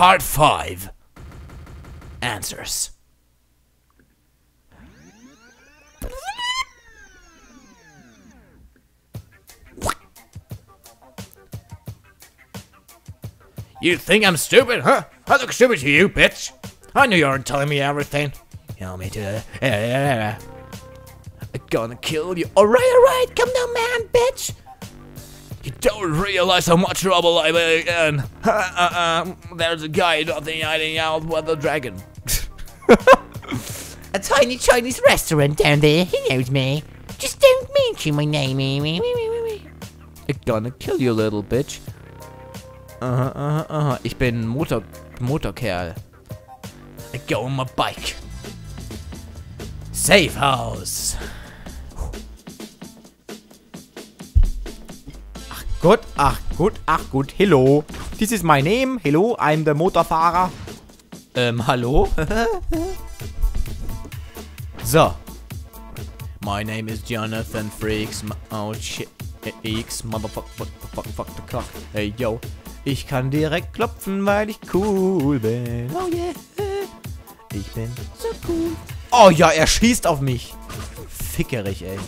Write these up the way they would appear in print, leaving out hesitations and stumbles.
Part 5. Answers. You think I'm stupid, huh? I look stupid to you, bitch. I knew you weren't telling me everything. Tell me to I'm gonna kill you. Alright, come down, man, bitch. You don't realize how much trouble I'm in. There's a guy nothing hiding out with a dragon. A tiny Chinese restaurant down there. He knows me. Just don't mention my name. I'm gonna kill you, little bitch. Ich bin Motorkerl. I go on my bike. Safe house. Ach gut, hello. This is my name. Hello, I'm the Motorfahrer. Hallo? So. My name is Jonathan Freaks. Oh shit. X, motherfucker, fuck the clock. Hey, yo. Ich kann direkt klopfen, weil ich cool bin. Oh yeah. Ich bin so cool. Oh ja, er schießt auf mich. Fickerig, ey.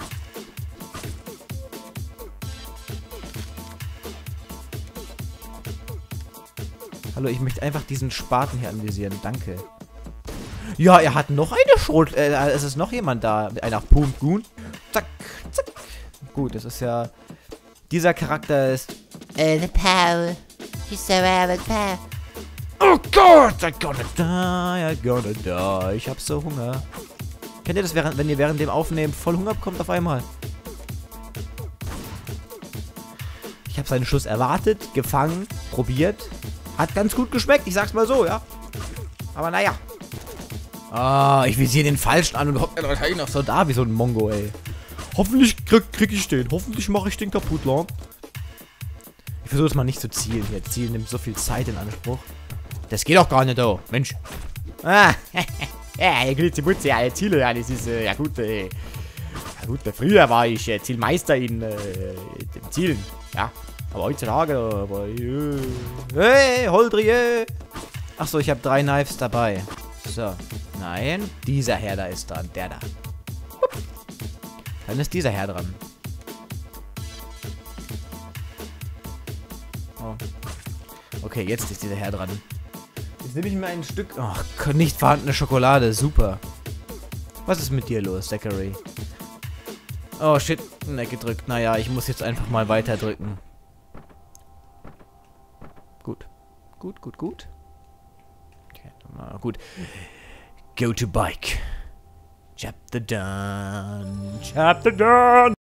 Hallo, ich möchte einfach diesen Spaten hier anvisieren. Danke. Ja, er hat noch eine Schrot... es ist noch jemand da. Mit einer Pumgun. Zack, zack. Gut, das ist ja... Dieser Charakter ist... The Paul. He's so out of power. Oh Gott, I'm gonna die. Ich hab so Hunger. Kennt ihr das, wenn ihr während dem Aufnehmen voll Hunger bekommt auf einmal? Ich habe seinen Schuss erwartet, gefangen, probiert. Hat ganz gut geschmeckt, ich sag's mal so, ja. Aber naja. Ah, ich visiere den Falschen an und hockt dann wahrscheinlich noch so da wie so ein Mongo, ey. Hoffentlich krieg ich den. Hoffentlich mache ich den kaputt, lang. Ich versuche es mal nicht zu zielen hier. Zielen nimmt so viel Zeit in Anspruch. Das geht doch gar nicht, oh. Mensch. Ah, ja, Glitzibutzi, ja, Ziele, ja, das ist, ja gut, ja gut, früher war ich Zielmeister im Zielen, ja. Aber heutzutage, hey, Holdrie. Achso, ich habe 3 Knives dabei. So, nein, dieser Herr da ist dran, der da. Dann ist dieser Herr dran. Oh. Okay, jetzt ist dieser Herr dran. Jetzt nehme ich mir ein Stück... Oh, nicht vorhandene Schokolade. Super. Was ist mit dir los, Zachary? Oh, shit. Weggedrückt. Naja, ich muss jetzt einfach mal weiter drücken. Gut. Gut. Okay, gut. Go to bike. Chapter done.